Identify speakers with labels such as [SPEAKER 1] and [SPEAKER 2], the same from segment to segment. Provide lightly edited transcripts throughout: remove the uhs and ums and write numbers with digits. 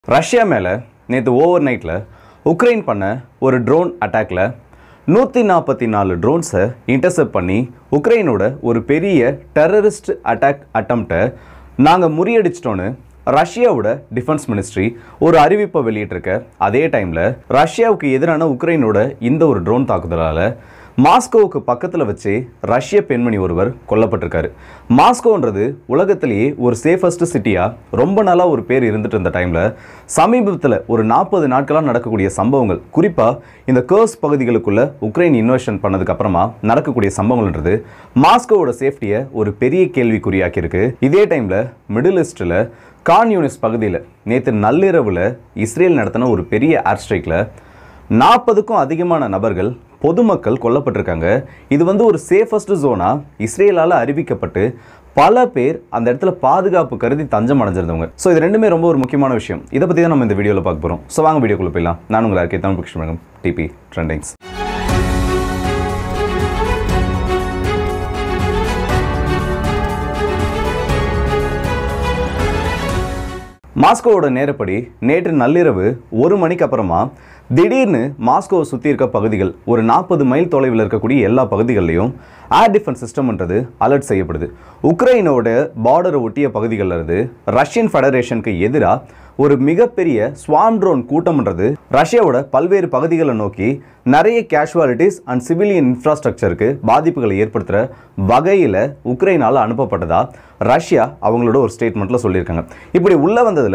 [SPEAKER 1] Russia மேலே நேற்று over நைட்டில் உக்ரைன் பண்ண ஒரு ட்ரோன் அட்டாக்ல 144 ட்ரோன்ஸை இன்டர்செப்ட் பண்ணி உக்ரைனோட ஒரு பெரிய டெரரிஸ்ட் அட்டாக் அட்டம்ப்டை நாங்கள் முறியடிச்சிட்டோன்னு ரஷ்யாவோட டிஃபென்ஸ் மினிஸ்ட்ரி ஒரு அறிவிப்பை வெளியிட்டிருக்க அதே டைமில் ரஷ்யாவுக்கு எதிரான உக்ரைனோட இந்த ஒரு ட்ரோன் தாக்குதலால் மாஸ்கோவுக்கு பக்கத்தில் வச்சு ரஷ்ய பெண்மணி ஒருவர் கொல்லப்பட்டிருக்காரு. மாஸ்கோன்றது உலகத்திலேயே ஒரு சேஃபஸ்ட் சிட்டியாக ரொம்ப நாளாக ஒரு பேர் இருந்துட்டு இருந்த டைமில் சமீபத்தில் ஒரு 40 நாட்களாக நடக்கக்கூடிய சம்பவங்கள், குறிப்பாக இந்த கர்ஸ் பகுதிகளுக்குள்ள உக்ரைன் இன்வெஷன் பண்ணதுக்கு அப்புறமா நடக்கக்கூடிய சம்பவங்கள்ன்றது மாஸ்கோவோட சேஃப்டியை ஒரு பெரிய கேள்விக்குறியாக்கியிருக்கு. இதே டைமில் மிடில் ஈஸ்டில் கான் யூனிஸ் பகுதியில் நேற்று நள்ளிரவில் இஸ்ரேல் நடத்தின ஒரு பெரிய ஏர் ஸ்ட்ரைக்கில் 40க்கும் அதிகமான நபர்கள் பொதுமக்கள் கொல்லப்பட்டிருக்காங்க. இது ஒரு சேஃபஸ்ட் ஜோனாக இஸ்ரேலால் அறிவிக்கப்பட்டு பல பேர் அந்த இடத்துல பாதுகாப்பு கருதி தஞ்சம் அடைஞ்சிருந்தவங்க. ஸோ இது ரெண்டுமே ரொம்ப ஒரு முக்கியமான விஷயம். இதை பற்றி தான் நம்ம இந்த வீடியோவில் பார்க்க போகிறோம். ஸோ வாங்க வீடியோக்குள்ளே போயிடலாம். நான் உங்களை இருக்கேன் தமிழ் கிருஷ்ணன், டிபி ட்ரெண்டிங்ஸ். மாஸ்கோவோட நேரப்படி நேற்று நள்ளிரவு 1 மணிக்கு அப்புறமா திடீர்னு மாஸ்கோவை சுற்றி இருக்க பகுதிகள் ஒரு 40 மைல் தொலைவில் இருக்கக்கூடிய எல்லா பகுதிகளிலையும் ஏர் டிஃபென்ஸ் சிஸ்டம்ன்றது அலர்ட் செய்யப்படுது. உக்ரைனோட பார்டரை ஒட்டிய பகுதிகளில் இருந்து ரஷ்யன் ஃபெடரேஷனுக்கு எதிராக ஒரு மிகப்பெரிய ஸ்வாம் ட்ரோன் கூட்டம்ன்றது ரஷ்யாவோட பல்வேறு பகுதிகளை நோக்கி நிறைய கேஷுவாலிட்டிஸ் அண்ட் சிவிலியன் இன்ஃப்ராஸ்ட்ரக்சருக்கு பாதிப்புகளை ஏற்படுத்துகிற வகையில் உக்ரைனால் அனுப்பப்பட்டதா ரஷ்யா அவங்களோட ஒரு ஸ்டேட்மெண்ட்டில் சொல்லியிருக்காங்க. இப்படி உள்ளே வந்ததில்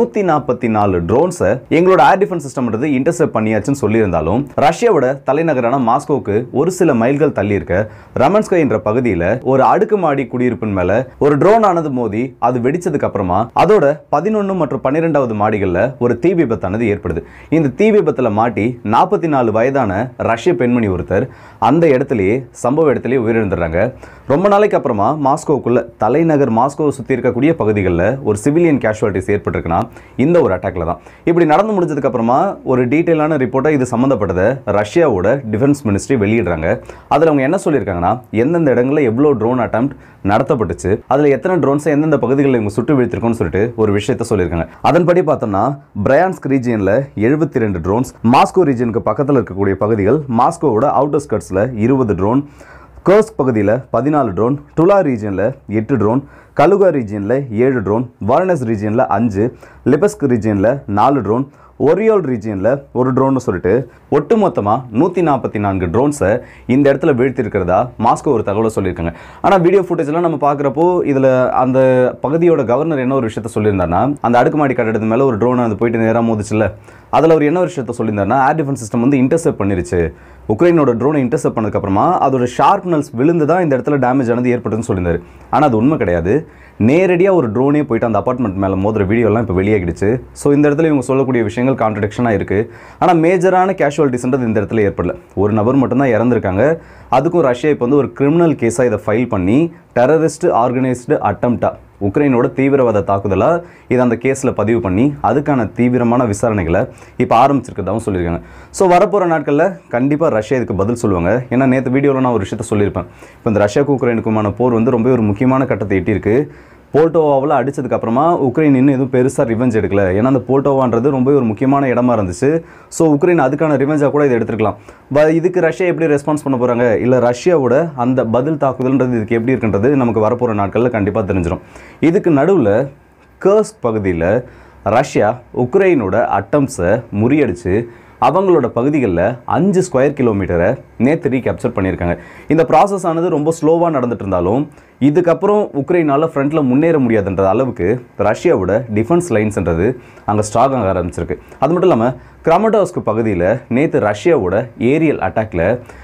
[SPEAKER 1] 144 ட்ரோன்ஸை எங்களோட ஏர் டிஃபென்ஸ் சிஸ்டம்ன்றது இன்டர்செப்ட் பண்ணியாச்சுன்னு சொல்லியிருந்தாலும் ரஷ்யாவோட தலைநகரான மாஸ்கோவுக்கு ஒரு சில மைல்கள் தள்ளி இருக்க ரமன்ஸ்கை என்ற பகுதியில் ஒரு அடுக்குமாடி குடியிருப்பின் மேலே ஒரு ட்ரோன் ஆனது மோதி அது வெடிச்சதுக்கு அப்புறமா அதோட 11 மற்றும் 12வது மாடிகளில் ஒரு தீ விபத்தானது ஏற்படுது. இந்த தீ விபத்தில் மாட்டி 44 வயதான ரஷ்ய பெண்மணி ஒருத்தர் அந்த இடத்துலயே சம்பவ இடத்துலயே உயிரிழந்துடுறாங்க. ரொம்ப நாளைக்கு அப்புறமா மாஸ்கோவுக்குள்ள தலைநகர் மாஸ்கோவை சுற்றி இருக்கக்கூடிய பகுதிகளில் ஒரு சிவிலியன் கேஷுவாலிட்டிஸ் ஏற்பட்டிருக்குன்னா இந்த ஒரு அட்டாக்ல தான். இப்படி நடந்து முடிஞ்சதுக்கு அப்புறமா ஒரு டீட்டெயிலான ரிப்போர்ட்டை இது சம்மந்தப்பட்டதை ரஷ்யாவோட டிஃபென்ஸ் மினிஸ்ட்ரி வெளியிடுறாங்க. அதில் அவங்க என்ன சொல்லியிருக்காங்கன்னா, எந்தெந்த இடங்களில் எவ்வளோ ட்ரோன் அட்டெம்ப்ட் நடத்தப்பட்டுச்சு, அதில் எத்தனை ட்ரோன்ஸை எந்தெந்த பகுதிகளில் இவங்க சுட்டு வீழ்த்திருக்கோன்னு சொல்லிட்டு ஒரு விஷயத்த சொல்லியிருக்காங்க. அதன்படி பார்த்தோம்னா பிரையான்ஸ்க் ரீஜியனில் 72 ட்ரோன்ஸ், மாஸ்கோ ரீஜனுக்கு பக்கத்தில் இருக்கக்கூடிய பகுதிகள் மாஸ்கோவோட அவுட்டர் ஸ்கர்ட்ஸில் 20 ட்ரோன், கர்ஸ்க் பகுதியில் 14 ட்ரோன், டுலா ரீஜனில் 8 ட்ரோன், கலுகா ரீஜியனில் 7 ட்ரோன், வாரனஸ் ரீஜியனில் 5, லிபஸ்க் ரீஜியனில் 4 ட்ரோன், ஒரியோல் ரீஜியனில் 1 ட்ரோன்னு சொல்லிட்டு ஒட்டுமொத்தமாக 144 ட்ரோன்ஸை இந்த இடத்துல வீழ்த்திருக்கிறதா மாஸ்கோ ஒரு தகவலை சொல்லியிருக்காங்க. ஆனால் வீடியோ ஃபுட்டேஜ்லாம் நம்ம பார்க்குறப்போ இதில் அந்த பகுதியோட கவர்னர் என்ன ஒரு விஷயத்த சொல்லியிருந்தாருன்னா, அந்த அடுக்குமாடி கட்டடத்து மேலே ஒரு ட்ரோன் அது போயிட்டு நேராக மோதிச்சுல, அதில் அவர் என்ன ஒரு விஷயத்த சொல்லியிருந்தாருன்னா, ஏர் டிஃபென்ஸ் சிஸ்டம் இன்டர்செப்ட் பண்ணிருச்சு. உக்ரைனோட ட்ரோனை இன்டர்செப்ட் பண்ணதுக்கப்புறமா அதோட ஷார்ப்னல்ஸ் விழுந்து தான் இந்த இடத்துல டேமேஜ் ஆனது ஏற்பட்டுன்னு சொல்லியிருந்தாரு. ஆனால் அது உண்மை கிடையாது. நேரடியாக ஒரு ட்ரோனே போயிட்டு அந்த அப்பார்ட்மெண்ட் மேலே மோதுற வீடியோலாம் இப்போ வெளியாகிடுச்சு. ஸோ இந்த இடத்துல இவங்க சொல்லக்கூடிய விஷயங்கள் கான்ட்ரடிக்ஷனாக இருக்குது. ஆனால் மேஜரான கேஷுவாலிட்டிஸ்ன்றது இந்த இடத்துல ஏற்படல. ஒரு நபர் மட்டும்தான் இறந்துருக்காங்க. அதுக்கும் ரஷ்யா இப்போ ஒரு கிரிமினல் கேஸாக இதை ஃபைல் பண்ணி டெரரிஸ்ட் ஆர்கனைஸ்டு அட்டம்ப்டா உக்ரைனோட தீவிரவாத தாக்குதலாக இதை அந்த கேஸில் பதிவு பண்ணி அதுக்கான தீவிரமான விசாரணைகளை இப்போ ஆரம்பிச்சிருக்கதாகவும் சொல்லியிருக்காங்க. ஸோ வரப்போகிற நாட்களில் கண்டிப்பாக ரஷ்யா இதுக்கு பதில் சொல்லுவாங்க. ஏன்னா நேற்று வீடியோவில் நான் ஒரு விஷயத்த சொல்லியிருப்பேன். இப்போ இந்த ரஷ்யாவுக்கு உக்ரைனுக்குமான போர் ரொம்ப ஒரு முக்கியமான கட்டத்தை எட்டியிருக்கு. போல்டோவாவில் அடித்ததுக்கு அப்புறமா உக்ரைன் இன்னும் எதுவும் பெருசாக ரிவெஞ்ச் எடுக்கல. ஏன்னா அந்த போல்டோவான்றது ரொம்ப ஒரு முக்கியமான இடமா இருந்துச்சு. ஸோ உக்ரைன் அதுக்கான ரிவெஞ்சாக கூட இதை எடுத்துருக்கலாம். இதுக்கு ரஷ்யா எப்படி ரெஸ்பான்ஸ் பண்ண போகிறாங்க, இல்லை ரஷ்யாவோட அந்த பதில் தாக்குதல்ன்றது இதுக்கு எப்படி இருக்குன்றது நமக்கு வரப்போகிற நாட்களில் கண்டிப்பாக தெரிஞ்சிடும். இதுக்கு நடுவில் கர்ஸ்க் பகுதியில் ரஷ்யா உக்ரைனோட அட்டம்ப்ஸை முறியடித்து அவங்களோட பகுதிகளில் 5 ஸ்கொயர் கிலோமீட்டரை நேற்று ரீகேப்சர் பண்ணியிருக்காங்க. இந்த ப்ராசஸ் ஆனது ரொம்ப ஸ்லோவாக நடந்துட்டு இருந்தாலும் இதுக்கப்புறம் உக்ரைனால் ஃப்ரண்ட்டில் முன்னேற முடியாதுன்ற அளவுக்கு ரஷ்யாவோட டிஃபென்ஸ் லைன்ஸ்ன்றது அங்கே ஸ்ட்ராங் ஆக ஆரம்பிச்சிருக்கு. அது மட்டும் இல்லாமல் கிராமட்டோஸ்க் பகுதியில் நேற்று ரஷ்யாவோட ஏரியல் அட்டாக்ல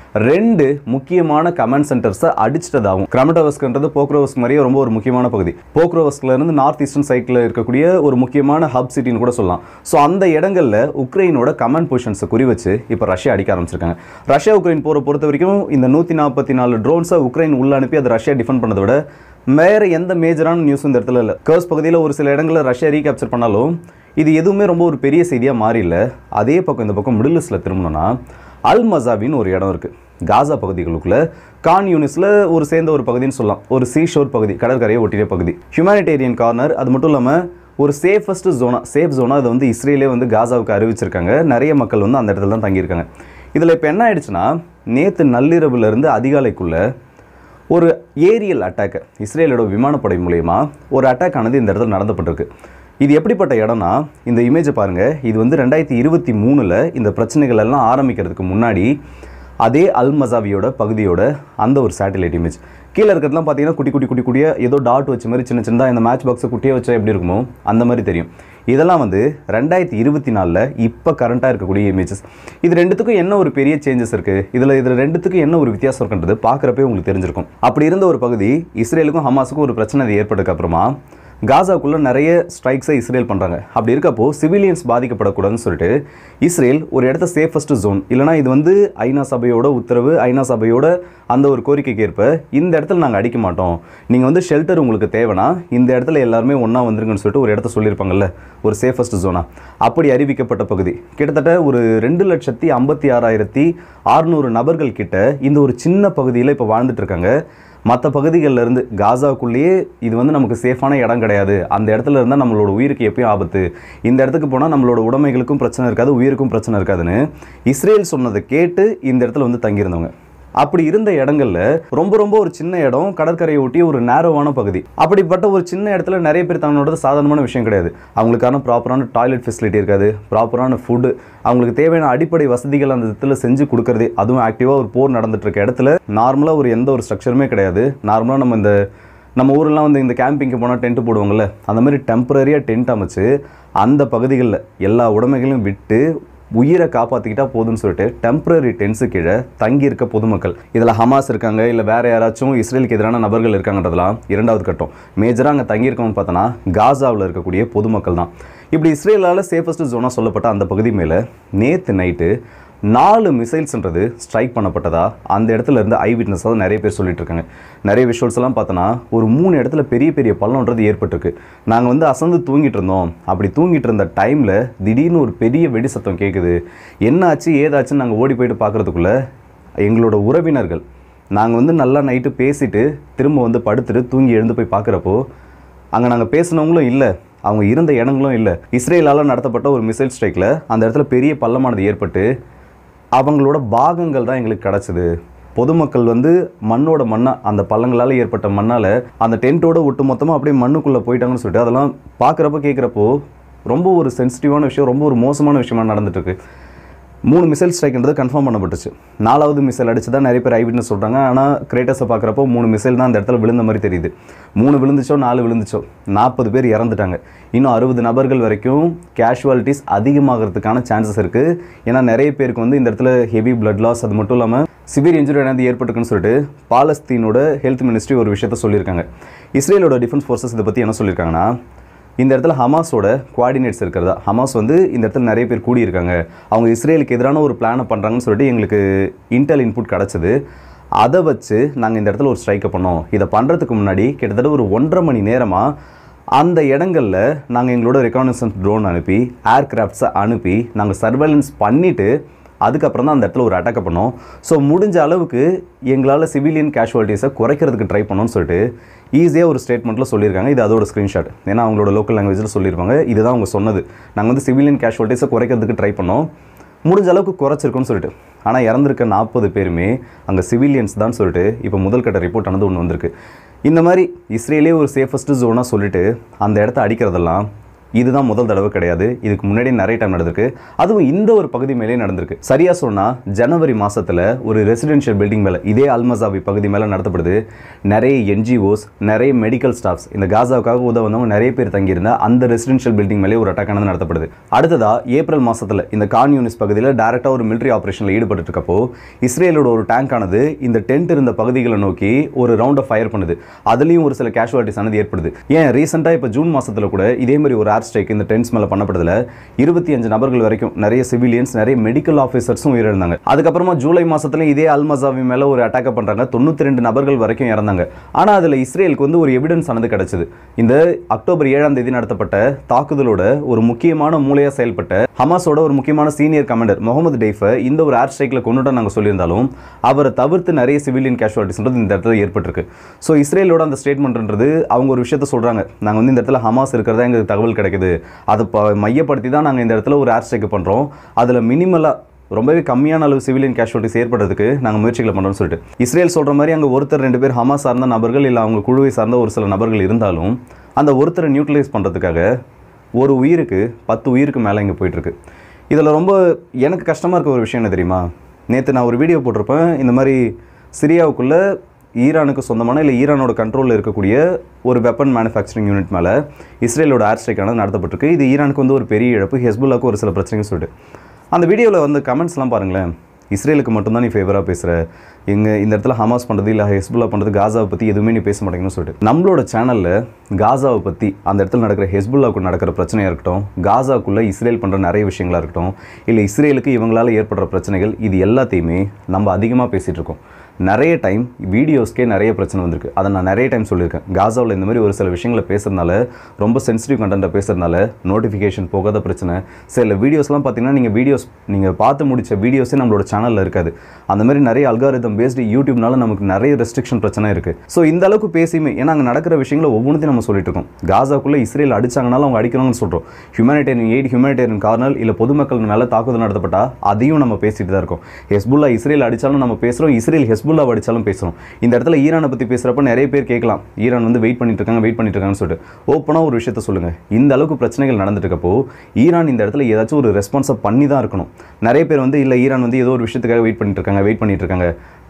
[SPEAKER 1] 2 முக்கியமான கமாண்ட் சென்டர்ஸை அடிச்சிட்டதாகும். கிராமட்டோஸ்க்ன்றது போக்ரோவஸ்க் மாதிரியே ரொம்ப ஒரு முக்கியமான பகுதி. போக்ரோவஸ்க்ல இருந்து நார்த் ஈஸ்டர்ன் சைட்டில் இருக்கக்கூடிய ஒரு முக்கியமான ஹப் சிட்டின்னு கூட சொல்லலாம். ஸோ அந்த இடங்களில் உக்ரைனோட கமாண்ட் பொசிஷன்ஸை குறி வச்சு இப்போ ரஷ்யா அடிக்க ஆரம்பிச்சிருக்காங்க. ரஷ்யா உக்ரைன் போரை பொறுத்த வரைக்கும் இந்த 144 ட்ரோன்ஸை உக்ரைன் உள்ள அனுப்பி அதை ரஷ்யா டிஃபெண்ட் பண்ணதை விட வேறு எந்த மேஜரான நியூஸ் இந்த இடத்துல இல்லை. கர்ஸ் பகுதியில் ஒரு சில இடங்களில் ரஷ்யா ரீகேப்சர் பண்ணாலும் இது எதுவுமே ரொம்ப ஒரு பெரிய செய்தியாக மாறில. அதே பக்கம் இந்த பக்கம் மிடில் ஈஸ்டில் திரும்பினோன்னா அல் மசாவின்னு ஒரு இடம் இருக்குது. காசா பகுதிகளுக்குள்ள கான் யூனிஸில் ஒரு சேர்ந்த ஒரு பகுதின்னு சொல்லலாம். ஒரு சீஷோர் பகுதி, கடற்கரையை ஒட்டிய பகுதி, ஹியூமனிடேரியன் கார்னர். அது மட்டும் இல்லாமல் ஒரு சேஃப் ஜோனாக இதை வந்து இஸ்ரேலே வந்து காசாவுக்கு அறிவிச்சிருக்காங்க. நிறைய மக்கள் வந்து அந்த இடத்துல தான் தங்கியிருக்காங்க. இதில் இப்போ என்ன ஆயிடுச்சுன்னா, நேற்று நள்ளிரவுலேருந்து அதிகாலைக்குள்ளே ஒரு ஏரியல் அட்டாக்கு, இஸ்ரேலோட விமானப்படை மூலயமா ஒரு அட்டாக் ஆனது இந்த இடத்துல நடந்தப்பட்டிருக்கு. இது எப்படிப்பட்ட இடம்னா, இந்த இமேஜை பாருங்கள். இது வந்து 2023 இந்த பிரச்சனைகள் எல்லாம் ஆரம்பிக்கிறதுக்கு முன்னாடி அதே அல்-மசாவியோட பகுதியோட அந்த ஒரு சேட்டலைட் இமேஜ். கீழே இருக்கிறதுலாம் பார்த்தீங்கன்னா குட்டியாக ஏதோ டாட் வச்ச மாதிரி சின்னதாக இந்த மேட்ச் பாக்ஸை குட்டியாக வச்சா எப்படி இருக்குமோ அந்த மாதிரி தெரியும். இதெல்லாம் வந்து 2024 இப்போ கரண்ட்டாக இருக்கக்கூடிய இமேஜஸ். இது ரெண்டுத்துக்கும் என்ன ஒரு பெரிய சேஞ்சஸ் இருக்குது, இதில் ரெண்டுத்துக்கும் என்ன ஒரு வித்தியாசம் இருக்குன்றது பார்க்குறப்பே உங்களுக்கு தெரிஞ்சிருக்கும். அப்படி இருந்த ஒரு பகுதி இஸ்ரேலுக்கும் ஹமாஸுக்கும் ஒரு பிரச்சனை ஏற்பட்டதுக்கு அப்புறமா காசாக்குள்ளே நிறைய ஸ்ட்ரைக்ஸை இஸ்ரேல் பண்ணுறாங்க. அப்படி இருக்கப்போ சிவிலியன்ஸ் பாதிக்கப்படக்கூடாதுன்னு சொல்லிட்டு இஸ்ரேல் ஒரு இடத்த சேஃபஸ்ட் ஜோன், இல்லைனா இது வந்து ஐநா சபையோட உத்தரவு, ஐநா சபையோட அந்த ஒரு கோரிக்கைக்கு ஏற்ப இந்த இடத்துல நாங்கள் அடிக்க மாட்டோம், நீங்கள் வந்து ஷெல்டர் உங்களுக்கு தேவைன்னா இந்த இடத்துல எல்லாருமே ஒன்றா வந்துருங்கன்னு சொல்லிட்டு ஒரு இடத்த சொல்லியிருப்பாங்கல்ல, ஒரு சேஃபஸ்ட் ஜோனா. அப்படி அறிவிக்கப்பட்ட பகுதி கிட்டத்தட்ட ஒரு 2,56,600 நபர்கள் கிட்ட இந்த ஒரு சின்ன பகுதியில் இப்போ வாழ்ந்துட்டு இருக்காங்க. மற்ற பகுதிகளில் இருந்து காசாக்குள்ளேயே இது வந்து நமக்கு சேஃபான இடம் கிடையாது, அந்த இடத்துல இருந்தால் நம்மளோட உயிருக்கு எப்பயும் ஆபத்து, இந்த இடத்துக்கு போனால் நம்மளோட உடைமைகளுக்கும் பிரச்சனை இருக்காது, உயிருக்கும் பிரச்சனை இருக்காதுன்னு இஸ்ரேல் சொன்னதை கேட்டு இந்த இடத்துல வந்து தங்கியிருந்தவங்க. அப்படி இருந்த இடங்களில் ரொம்ப ஒரு சின்ன இடம், கடற்கரையை ஒட்டி ஒரு நேரோவான பகுதி. அப்படிப்பட்ட ஒரு சின்ன இடத்துல நிறைய பேர் தங்களோட சாதாரணமான விஷயம் கிடையாது. அவங்களுக்கான ப்ராப்பரான டாய்லெட் ஃபெசிலிட்டி இருக்காது, ப்ராப்பரான ஃபுட்டு, அவங்களுக்கு தேவையான அடிப்படை வசதிகள் அந்த இடத்துல செஞ்சு கொடுக்கறதே, அதுவும் ஆக்டிவாக ஒரு போர் நடந்துட்டு இருக்க இடத்துல நார்மலாக எந்த ஒரு ஸ்ட்ரக்சருமே கிடையாது. நார்மலாக நம்ம ஊரெல்லாம் வந்து இந்த கேம்பிங்க்கு போனால் டென்ட் போடுவாங்கள்ல, அந்த மாதிரி டெம்பரரியாக டென்ட் அமைச்சு அந்த பகுதிகளில் எல்லா உடைமைகளையும் விட்டு உயிரை காப்பாற்றிக்கிட்டா போதும்னு சொல்லிட்டு டெம்பரரி டென்ட்ஸு கீழே தங்கியிருக்க பொதுமக்கள். இதில் ஹமாஸ் இருக்காங்க, இல்லை வேறு யாராச்சும் இஸ்ரேலுக்கு எதிரான நபர்கள் இருக்காங்கன்றதெல்லாம் இரண்டாவது கட்டம். மேஜராக அங்கே தங்கியிருக்கோம்னு பார்த்தோன்னா காசாவில் இருக்கக்கூடிய பொதுமக்கள் தான். இப்படி இஸ்ரேலால் சேஃபஸ்ட் ஜோனாக சொல்லப்பட்ட அந்த பகுதி மேலே நேற்று நைட்டு 4 மிசைல்ஸ்ன்றது ஸ்ட்ரைக் பண்ணப்பட்டதா அந்த இடத்துல இருந்து ஐ விட்னஸாக நிறைய பேர் சொல்லிட்டு இருக்காங்க. நிறைய விஷுவல்ஸ் எல்லாம் பார்த்தோன்னா ஒரு 3 இடத்துல பெரிய பள்ளம்ன்றது ஏற்பட்டிருக்கு. நாங்கள் வந்து அசந்து தூங்கிட்டு இருந்தோம். அப்படி தூங்கிட்டு இருந்த டைமில் திடீர்னு ஒரு பெரிய வெடி சத்தம் கேட்குது. என்னாச்சு ஏதாச்சுன்னு நாங்கள் ஓடி போயிட்டு பார்க்குறதுக்குள்ளே எங்களோட உறவினர்கள், நாங்கள் வந்து நல்லா நைட்டு பேசிட்டு திரும்ப வந்து படுத்துட்டு தூங்கி எழுந்து போய் பார்க்குறப்போ அங்கே நாங்கள் பேசினவங்களும் இல்லை, அவங்க இருந்த இடங்களும் இல்லை. இஸ்ரேலால் நடத்தப்பட்ட ஒரு மிசைல் ஸ்ட்ரைக்கில் அந்த இடத்துல பெரிய பள்ளமானது ஏற்பட்டு அவங்களோட பாகங்கள் தான் எங்களுக்கு கிடச்சிது. பொதுமக்கள் வந்து மண்ணாக அந்த பள்ளங்களால் ஏற்பட்ட மண்ணால் அந்த டென்ட்டோட ஒட்டு மொத்தமாக அப்படியே மண்ணுக்குள்ளே போயிட்டாங்கன்னு சொல்லிட்டு அதெல்லாம் பார்க்குறப்ப கேட்குறப்போ ரொம்ப ஒரு சென்சிட்டிவான விஷயம், ரொம்ப ஒரு மோசமான விஷயமாக நடந்துட்டுருக்கு. 3 மிசைல் ஸ்ட்ரைக்ன்றது கன்ஃபார்ம் பண்ணப்பட்டுச்சு. 4வது மிசைல் அடிச்சு தான் நிறைய பேர் ஐவிட்னஸ் சொல்கிறாங்க. ஆனால் கிரேட்டஸை பார்க்குறப்போ 3 மிசைல் தான் அந்த இடத்துல விழுந்த மாதிரி தெரியுது. 3 விழுந்துச்சோ 4 விழுந்துச்சோ 40 பேர் இறந்துட்டாங்க. இன்னும் 60 நபர்கள் வரைக்கும் கேஷுவாலிட்டிஸ் அதிகமாகிறதுக்கான சான்சஸ் இருக்குது. ஏன்னா நிறைய பேருக்கு வந்து இந்த இடத்துல ஹெவி பிளட் லாஸ், அது மட்டும் இல்லாமல் சிவியர் இன்ஜுரி என்னது ஏற்பட்டுக்குன்னு சொல்லிட்டு பாலஸ்தீனோட ஹெல்த் மினிஸ்ட்ரி ஒரு விஷயத்த சொல்லியிருக்காங்க. இஸ்ரேலோட டிஃபென்ஸ் ஃபோர்ஸஸ் இதை பற்றி என்ன சொல்லியிருக்காங்கன்னா, இந்த இடத்துல ஹமாஸோட கோஆர்டினேட்ஸ் இருக்கிறதா, ஹமாஸ் வந்து இந்த இடத்துல நிறைய பேர் கூடியிருக்காங்க, அவங்க இஸ்ரேலுக்கு எதிரான ஒரு பிளானை பண்ணுறாங்கன்னு சொல்லிட்டு எங்களுக்கு இன்டெல் இன்புட் கிடச்சிது. அதை வச்சு நாங்கள் இந்த இடத்துல ஒரு ஸ்ட்ரைக்கை பண்ணோம். இதை பண்ணுறதுக்கு முன்னாடி கிட்டத்தட்ட ஒரு 1.5 மணி நேரமாக அந்த இடங்களில் நாங்கள் எங்களோட ரெகானசன்ஸ் ட்ரோன் அனுப்பி, ஏர்கிராஃப்ட்ஸை அனுப்பி நாங்கள் சர்வேலன்ஸ் பண்ணிவிட்டு அதுக்கப்புறம் தான் அந்த இடத்துல ஒரு அட்டாக்கை பண்ணோம். ஸோ முடிஞ்ச அளவுக்கு எங்களால் சிவிலியன் கேஷுவாலிட்டிஸை குறைக்கிறதுக்கு ட்ரை பண்ணோன்னு சொல்லிட்டு ஈஸியாக ஒரு ஸ்டேட்மெண்ட்டில் சொல்லியிருக்காங்க. இது அதோட ஸ்க்ரீன்ஷாட், ஏன்னா அவங்களோட லோக்கல் லாங்குவேஜில் சொல்லியிருப்பாங்க. இதுதான் அவங்க சொன்னது, நாங்கள் வந்து சிவிலியன் கேஷுவாலிட்டிஸை குறைக்கிறதுக்கு ட்ரை பண்ணோம், முடிஞ்ச அளவுக்கு குறைச்சிருக்கோன்னு சொல்லிட்டு. ஆனால் இறந்துருக்க 40 பேருமே அங்கே சிவிலியன்ஸ் தான் சொல்லிட்டு இப்போ முதல் கட்ட ரிப்போர்ட் ஆனது ஒன்று வந்திருக்கு. இந்த மாதிரி இஸ்ரேலே ஒரு சேஃபஸ்ட் ஜோனாக சொல்லிட்டு அந்த இடத்த அடிக்கிறதெல்லாம் இதுதான் முதல் தடவை கிடையாது. இதுக்கு முன்னாடி நிறைய டைம் நடந்திருக்கு. அதுவும் இந்த ஒரு பகுதி மேலே நடந்திருக்கு. சரியாக சொன்னால் ஜனவரி மாதத்தில் ஒரு ரெசிடென்ஷியல் பில்டிங் மேலே, இதே அல்-மசாவி பகுதி மேலே நடத்தப்படுது. நிறைய என்ஜிஓஸ், நிறைய மெடிக்கல் ஸ்டாஃப்ஸ், இந்த காசாவுக்காக உதவந்தவங்க நிறைய பேர் தங்கியிருந்த அந்த ரெசிடென்ஷியல் பில்டிங் மேலே ஒரு அட்டாக் ஆனது நடத்தப்படுது. அடுத்ததாக ஏப்ரல் மாதத்தில் இந்த கான் யூனிஸ் பகுதியில் டேரெக்டாக ஒரு மிலிட்ரி ஆப்ரேஷனில் ஈடுபட்டு இருக்கப்போ இஸ்ரேலோட ஒரு டேங்க் ஆனது இந்த டென்ட் இருந்த பகுதிகளை நோக்கி ஒரு ரவுண்டை ஃபயர் பண்ணுது. அதுலேயும் ஒரு சில கேஷுவாலிட்டிஸ் ஆனது ஏற்படுது. ஏன் ரீசெண்டாக இப்போ ஜூன் மாதத்தில் கூட இதே மாதிரி ஒரு ஸ்ட்ரைக் இந்த டென்ட்ஸ் மேலே பண்ணப்படுதுல 25 நபர்கள் வரைக்கும் நிறைய சிவிலியன்ஸ், நிறைய மெடிக்கல் ஆஃபீஸர்ஸும் உயிரிழந்தாங்க. அதுக்கப்புறமா ஜூலை மாதத்துல இதே அல்-மசாவி மேலே ஒரு அட்டாக் பண்ணுறாங்க, 92 நபர்கள் வரைக்கும் இறந்தாங்க. ஆனால் அதில் இஸ்ரேலுக்கு வந்து ஒரு எவிடன்ஸ் ஆனது கிடைச்சது. இந்த அக்டோபர் 7ஆம் தேதி நடத்தப்பட்ட தாக்குதலோட ஒரு முக்கியமான மூளையாக செயல்பட்ட ஹமாஸோட ஒரு முக்கியமான சீனியர் கமாண்டர் முகமது டெய்ஃபை இந்த ஒரு ஏர் ஸ்ட்ரைக்கில் கொண்டுட்டா நாங்கள் சொல்லியிருந்தாலும் அவரை தவிர்த்து நிறைய சிவிலியன் கேஷுவாலிட்டிஸ்ன்றது இந்த இடத்துல ஏற்பட்டிருக்கு. ஸோ இஸ்ரேலோட அந்த ஸ்டேட்மெண்ட்ன்றது அவங்க ஒரு விஷயத்த சொல்கிறாங்க, நாங்கள் வந்து இந்த இடத்துல ஹமாஸ் இருக்கிறதா எங்களுக்கு தகவல் கிடைக்குது, அதை மையப்படுத்தி தான் நாங்கள் இந்த இடத்துல ஒரு ஏர் ஸ்ட்ரைக் பண்ணுறோம், அதில் மினிமலாக ரொம்பவே கம்மியான அளவு சிவிலியன் கேஷுவலிட்டிஸ் ஏற்படுறதுக்கு நாங்கள் முயற்சிகளை பண்ணுறோம்னு சொல்லிட்டு இஸ்ரேல் சொல்கிற மாதிரி அங்கே ஒருத்தர் 2 பேர் ஹமாஸ் சார்ந்த நபர்கள் இல்லை அவங்க குழுவை சார்ந்த ஒரு சில நபர்கள் இருந்தாலும் அந்த ஒருத்தரை நியூட்ரலைஸ் பண்ணுறதுக்காக ஒரு உயிருக்கு 10 உயிருக்கு மேலே இங்கே போயிட்டுருக்கு. இதில் ரொம்ப எனக்கு கஷ்டமாக இருக்க ஒரு விஷயம் என்ன தெரியுமா, நேற்று நான் ஒரு வீடியோ போட்டிருப்பேன், இந்த மாதிரி சிரியாவுக்குள்ளே ஈரானுக்கு சொந்தமான இல்லை ஈரானோட கண்ட்ரோலில் இருக்கக்கூடிய ஒரு வெப்பன் மேனுஃபேக்சரிங் யூனிட் மேலே இஸ்ரேலோட ஏர் ஸ்ட்ரைக்கானது நடத்தப்பட்டிருக்கு. இது ஈரானுக்கு வந்து ஒரு பெரிய இழப்பு, ஹெஸ்புல்லாவுக்கு ஒரு சில பிரச்சனைகள் சொல்லிட்டு அந்த வீடியோவில் வந்து கமெண்ட்ஸ்லாம் பாருங்களேன். இஸ்ரேலுக்கு மட்டும்தான் நீ ஃபேவராக பேசுகிற, இந்த இடத்துல ஹமாஸ் பண்ணுறது இல்லை ஹெஸ்புல்லா பண்ணுறது, காசாவை பற்றி எதுவுமே நீ பேச மாட்டேங்கன்னு சொல்லிட்டு நம்மளோட சேனலில் காசாவை பற்றி, அந்த இடத்துல நடக்கிற ஹெஸ்புல்லாவுக்கு நடக்கிற பிரச்சனையாக இருக்கட்டும், காசாக்குள்ளே இஸ்ரேல் பண்ணுற நிறைய விஷயங்களாக இருக்கட்டும், இல்லை இஸ்ரேலுக்கு இவங்களால் ஏற்படுற பிரச்சனைகள், இது எல்லாத்தையுமே நம்ம அதிகமாக பேசிகிட்டு இருக்கோம். நிறைய டைம் வீடியோஸ்க்கே நிறைய பிரச்சனை வந்திருக்கு. அதை நான் நிறைய டைம் சொல்லியிருக்கேன். காசாவில் இந்த மாதிரி ஒரு சில விஷயங்களை பேசுறதுனால, ரொம்ப சென்சிட்டிவ் கண்டென்ட்டை பேசுறதுனால நோட்டிஃபிகேஷன் போகாத பிரச்சனை. சில வீடியோஸ்லாம் பார்த்தீங்கன்னா நீங்கள் பார்த்து முடித்த வீடியோஸே நம்மளோட சேனலில் இருக்காது. அந்த மாதிரி நிறைய அல்காரிதம் பேஸ்டு யூடியூப்னால நமக்கு நிறைய ரெஸ்ட்ரிக்ஷன் பிரச்சனை இருக்குது. ஸோ இந்த அளவுக்கு பேசியுமே, ஏன்னா அங்கே நடக்கிற விஷயங்களை ஒவ்வொன்றையும் நம்ம சொல்லிட்டு இருக்கோம். காசாக்குள்ளே இஸ்ரேல் அடிச்சாங்கனாலும் அவங்க அடிக்கணும்னு சொல்கிறோம். ஹியூமனிடேரியன் எய்ட், ஹியூமனிடேரியன் கார்னல் இல்லை பொதுமக்கள் மேலே தாக்குதல் நடத்தப்பட்டால் அதையும் நம்ம பேசிட்டு தான் இருக்கோம். ஹெஸ்புல்லா இஸ்ரேல் அடித்தாலும் நம்ம பேசுகிறோம், இஸ்ரேல் ஹெஸ்புல்லா அடிச்சாலும் பேசுகிறோம். இந்த இடத்துல ஈரானை பற்றி பேசுகிறப்ப நிறைய பேர் கேட்கலாம், ஈரான் வந்து வெயிட் பண்ணிட்டு இருக்காங்கன்னு சொல்லிட்டு. ஓப்பனாக ஒரு விஷயத்த சொல்லுங்கள், இந்த அளவுக்கு பிரச்சனைகள் நடந்துட்டு இருக்கப்போ ஈரான் இந்த இடத்துல ஏதாச்சும் ஒரு ரெஸ்பான்ஸை பண்ணி தான் இருக்கணும். நிறைய பேர் வந்து இல்லை ஈரான் வந்து ஏதோ ஒரு விஷயத்துக்காக வெயிட் பண்ணிட்டு இருக்காங்க.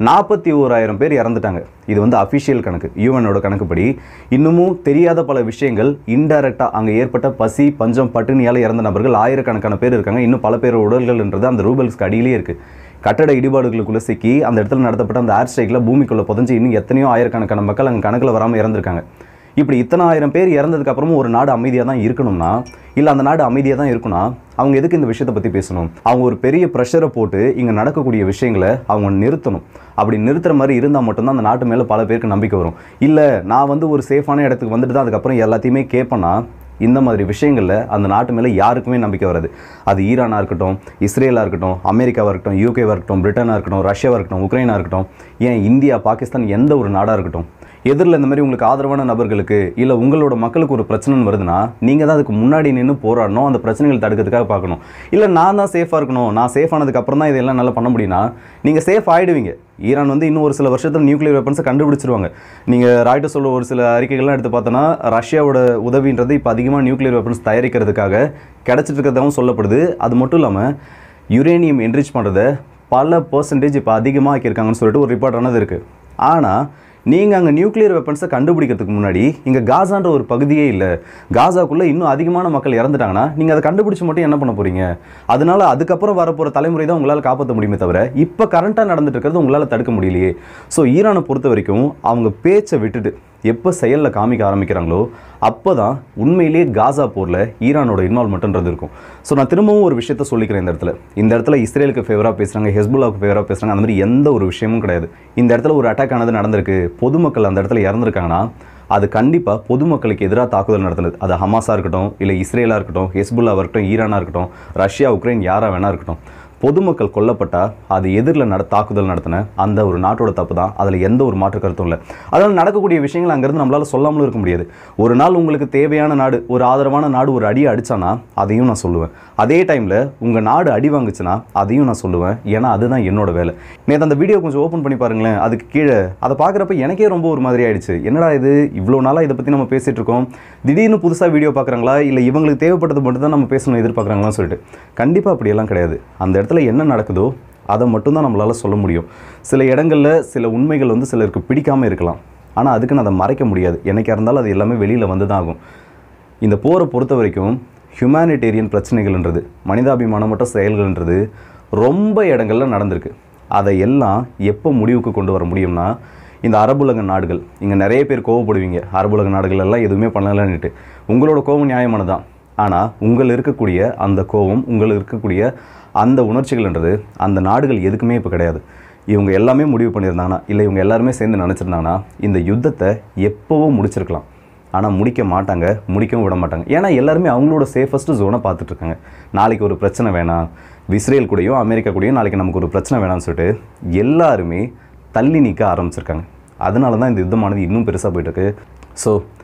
[SPEAKER 1] 41,000 பேர் இறந்துட்டாங்க. இது வந்து அஃபிஷியல் கணக்கு, யூஎனோட கணக்குப்படி. இன்னமும் தெரியாத பல விஷயங்கள், இன்டைரக்டாக அங்கே ஏற்பட்ட பசி, பஞ்சம், பட்டினியால் இறந்த நபர்கள் ஆயிரக்கணக்கான பேர் இருக்காங்க. இன்னும் பல பேர் உடல்கள்ன்றது அந்த ரூபல்ஸ்க்கு அடியிலே இருக்குது. கட்டட இடிபாடுகளுக்குள்ளே சிக்கி அந்த இடத்துல நடத்தப்பட்ட அந்த ஏர் ஸ்ட்ரைக்கில் பூமிக்குள்ளே புதஞ்சு இன்னும் எத்தனையோ ஆயிரக்கணக்கான மக்கள் அங்கே கணக்கில் வராமல் இறந்துருக்காங்க. இப்படி இத்தனை ஆயிரம் பேர் இறந்ததுக்கு அப்புறமும் ஒரு நாடு அமைதியாக தான் இருக்கணும்னா, இல்லை அந்த நாடு அமைதியாக தான் இருக்குன்னா, அவங்க எதுக்கு இந்த விஷயத்தை பற்றி பேசணும்? அவங்க ஒரு பெரிய ப்ரெஷரை போட்டு இங்கே நடக்கக்கூடிய விஷயங்களை அவங்க நிறுத்தணும். அப்படி நிறுத்துற மாதிரி இருந்தால் மட்டும்தான் அந்த நாட்டு மேலே பல பேருக்கு நம்பிக்கை வரும். இல்லை நான் வந்து ஒரு சேஃபான இடத்துக்கு வந்துட்டு தான் அதுக்கப்புறம் எல்லாத்தையுமே கேட்பேன்னா, இந்த மாதிரி விஷயங்களில் அந்த நாட்டு மேலே யாருக்குமே நம்பிக்கை வராது. அது ஈரானாக இருக்கட்டும், இஸ்ரேலாக இருக்கட்டும், அமெரிக்காவாக இருக்கட்டும், யூகேவாக இருக்கட்டும், பிரிட்டனாக இருக்கட்டும், ரஷ்யாவாக இருக்கட்டும், உக்ரைனாக இருக்கட்டும், ஏன் இந்தியா, பாகிஸ்தான், எந்த ஒரு நாடாக இருக்கட்டும், எதிரில் இந்த மாதிரி உங்களுக்கு ஆதரவான நபர்களுக்கு இல்லை உங்களோட மக்களுக்கு ஒரு பிரச்சனைன்னு வருதுன்னா, நீங்கள் தான் அதுக்கு முன்னாடி நின்று போராடணும், அந்த பிரச்சனைகள் தடுக்கிறதுக்காக பார்க்கணும். இல்லை நான் தான் சேஃபாக இருக்கணும், நான் சேஃப் ஆனதுக்கு அப்புறம் தான் இதெல்லாம் நல்லா பண்ண முடியும்னா நீங்கள் சேஃப் ஆகிடுவீங்க. ஈரான் வந்து இன்னும் ஒரு சில வருஷத்தில் நியூக்ளியர் வெப்பன்ஸை கண்டுபிடிச்சிருவாங்க. நீங்கள் ராய்ட்டர்ஸ் சொல்ல ஒரு சில அறிக்கைகள்லாம் எடுத்து பார்த்தோன்னா, ரஷ்யாவோட உதவின்றது இப்போ அதிகமாக நியூக்ளியர் வெப்பன்ஸ் தயாரிக்கிறதுக்காக கிடச்சிட்டு இருக்கிறதாகவும் சொல்லப்படுது. அது மட்டும் இல்லாமல் யுரேனியம் என்ரிச் பண்ணுறதை பல % இப்போ அதிகமாக ஆக்கியிருக்காங்கன்னு சொல்லிட்டு ஒரு ரிப்போர்ட் ஆனது இருக்குது. ஆனால் நீங்கள் அங்கே நியூக்ளியர் வெப்பன்ஸை கண்டுபிடிக்கிறதுக்கு முன்னாடி இங்கே காசான்ற ஒரு பகுதியே இல்லை, காசாக்குள்ளே இன்னும் அதிகமான மக்கள் இறந்துட்டாங்கன்னா நீங்கள் அதை கண்டுபிடிச்சி மட்டும் என்ன பண்ண போகிறீங்க? அதனால அதுக்கப்புறம் வரப்போகிற தலைமுறை தான் உங்களால் காப்பாற்ற முடியுமே தவிர இப்போ கரண்ட்டாக நடந்துட்டு இருக்கிறது உங்களால் தடுக்க முடியலையே. ஸோ ஈரானை பொறுத்த வரைக்கும் அவங்க பேச்சை விட்டுட்டு எப்போ செயலில் காமிக்க ஆரம்பிக்கிறாங்களோ அப்போ தான் உண்மையிலேயே காசா போரில் ஈரானோட இன்வால்மெண்ட்ன்றது இருக்கும். ஸோ நான் திரும்பவும் ஒரு விஷயத்த சொல்லிக்கிறேன். இந்த இடத்துல இஸ்ரேலுக்கு ஃபேவராக பேசுகிறாங்க, ஹெஸ்புல்லாவுக்கு ஃபேவராக பேசுகிறாங்க, அந்த மாதிரி எந்த ஒரு விஷயமும் கிடையாது. இந்த இடத்துல ஒரு அட்டாக் ஆனது நடந்திருக்கு, பொதுமக்கள் அந்த இடத்துல இறந்துருக்காங்கன்னா அது கண்டிப்பாக பொதுமக்களுக்கு எதிராக தாக்குதல் நடத்துனது. அது ஹமாஸாக இருக்கட்டும், இல்லை இஸ்ரேலாக இருக்கட்டும், ஹெஸ்புல்லாவாக இருக்கட்டும், ஈரானாக இருக்கட்டும், ரஷ்யா, உக்ரைன், யாராக வேணா இருக்கட்டும், பொதுமக்கள் கொல்லப்பட்டால் அது எதிரில் தாக்குதல் நடத்தின அந்த ஒரு நாட்டோட தப்பு தான். அதில் எந்த ஒரு மாற்று கருத்தும் இல்லை. அதனால் நடக்கக்கூடிய விஷயங்கள் அங்கேருந்து நம்மளால் சொல்லாமலும் இருக்க முடியாது. ஒரு நாள் உங்களுக்கு தேவையான நாடு, ஒரு ஆதரவான நாடு ஒரு அடியை அடித்தானா அதையும் நான் சொல்லுவேன். அதே டைமில் உங்கள் நாடு அடி வாங்குச்சுன்னா அதையும் நான் சொல்லுவேன். ஏன்னா அதுதான் என்னோட வேலை. நேற்று அந்த வீடியோ கொஞ்சம் ஓப்பன் பண்ணி பாருங்களேன். அதுக்கு கீழே அதை பார்க்குறப்ப எனக்கே ரொம்ப ஒரு மாதிரி ஆயிடுச்சு. என்னடா இது, இவ்வளோ நாளாக இதை பற்றி நம்ம பேசிகிட்டு இருக்கோம், திடீர்னு புதுசாக வீடியோ பார்க்குறாங்களா, இல்லை இவங்களுக்கு தேவைப்பட்டது மட்டும் தான் நம்ம பேசணும் எதிர்பார்க்குறாங்களான்னு சொல்லிட்டு. கண்டிப்பாக அப்படியெல்லாம் கிடையாது. அந்த இடத்துல என்ன நடக்குதோ அதை மட்டும்தான் நம்மளால் சொல்ல முடியும். சில இடங்களில் சில உண்மைகள் வந்து சிலருக்கு பிடிக்காமல் இருக்கலாம், ஆனால் அதுக்குன்னு அதை மறைக்க முடியாது. என்னைக்காக இருந்தாலும் அது எல்லாமே வெளியில் வந்து தான் ஆகும். இந்த போரை பொறுத்த வரைக்கும் ஹியூமனிடேரியன் பிரச்சனைகள்ன்றது, மனிதாபிமானமற்ற செயல்கள்ன்றது ரொம்ப இடங்களில் நடந்திருக்கு. அதை எல்லாம் எப்போ முடிவுக்கு கொண்டு வர முடியும்னா, இந்த அரபுலக நாடுகள், இங்கே நிறைய பேர் கோவப்படுவீங்க, அரபுலக நாடுகள் எல்லாம் எதுவுமே பண்ணலன்னுட்டு. உங்களோட கோபம் நியாயமானதான். ஆனால் உங்கள் இருக்கக்கூடிய அந்த கோபம், உங்களுக்கு இருக்கக்கூடிய அந்த உணர்ச்சிகள்ன்றது அந்த நாடுகள் எதுக்குமே இப்போ கிடையாது. இவங்க எல்லாமே முடிவு பண்ணியிருந்தாங்கன்னா, இல்லை இவங்க எல்லாருமே சேர்ந்து நினச்சிருந்தாங்கன்னா இந்த யுத்தத்தை எப்போவோ முடிச்சிருக்கலாம். ஆனால் முடிக்க மாட்டாங்க, முடிக்கவும் விட மாட்டாங்க. ஏன்னா எல்லாருமே அவங்களோட சேஃபஸ்ட்டு ஜோனை பார்த்துட்ருக்காங்க. நாளைக்கு ஒரு பிரச்சனை வேணாம், இஸ்ரேல் கூடயும் அமெரிக்கா கூடயும் நாளைக்கு நமக்கு ஒரு பிரச்சனை வேணாம்னு சொல்லிட்டு எல்லாருமே தள்ளி நிற்க ஆரம்பிச்சிருக்காங்க. அதனால தான் இந்த யுத்தமானது இன்னும் பெருசாக போயிட்டுருக்கு. ஸோ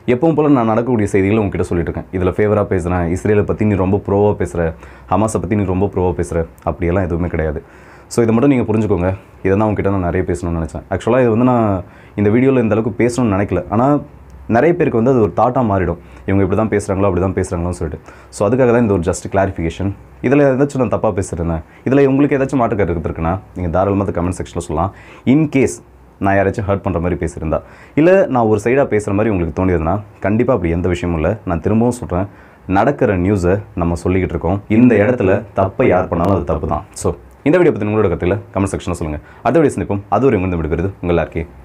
[SPEAKER 1] எப்பவும் போல் நான் நடக்கக்கூடிய செய்திகளை உங்ககிட்ட சொல்லிட்டு இருக்கேன். இதில் ஃபேவராக பேசுகிறேன், இஸ்ரேலை பற்றி நீ ரொம்ப ப்ரோவாக பேசுகிற, ஹமாஸை பற்றி நீ ரொம்ப ப்ரோவாக பேசுகிற, அப்படியெல்லாம் எதுவுமே கிடையாது. ஸோ இதை மட்டும் நீங்கள் புரிஞ்சுக்கோங்க. இதை தான் உங்ககிட்ட நான் நிறைய பேசணும்னு நினச்சேன். ஆக்சுவலாக இது நான் இந்த வீடியோவில் இந்த அளவுக்கு பேசணும்னு நினைக்கல. ஆனால் நிறைய பேருக்கு அது ஒரு தாட்டாக மாறிடும். இவங்க இப்படி தான் பேசுகிறாங்களோ அப்படி தான் பேசுகிறாங்களோன்னு சொல்லிட்டு. ஸோ அதுக்காக தான் இந்த ஒரு ஜஸ்ட் கிளாரிஃபிகேஷன். இதில் ஏதாச்சும் நான் தப்பாக பேசுகிறேன், இதில் உங்களுக்கு ஏதாச்சும் மாட்டுக்கருத்து இருக்குன்னா நீங்கள் தாராளமாக கமெண்ட் செக்ஷனில் சொல்லலாம். இன்கேஸ் நான் யாராச்சும் ஹர்ட் பண்ணுற மாதிரி பேசியிருந்தா, இல்லை நான் ஒரு சைடாக பேசுகிற மாதிரி உங்களுக்கு தோணியதுன்னா கண்டிப்பாக அப்படி எந்த விஷயமும் இல்லை. நான் திரும்பவும் சொல்கிறேன், நடக்கிற நியூஸை நம்ம சொல்லிக்கிட்டு இருக்கோம். இந்த இடத்துல தப்பை யார் பண்ணாலும் அது தப்பு தான். ஸோ இந்த வீடியோ பற்றி உங்களோட கருத்தில் கமெண்ட் செக்ஷனில் சொல்லுங்கள். அடுத்த வீடியோ சந்திப்போம். அது ஒரு விடுகிறது உங்கள் எல்லாருக்கே.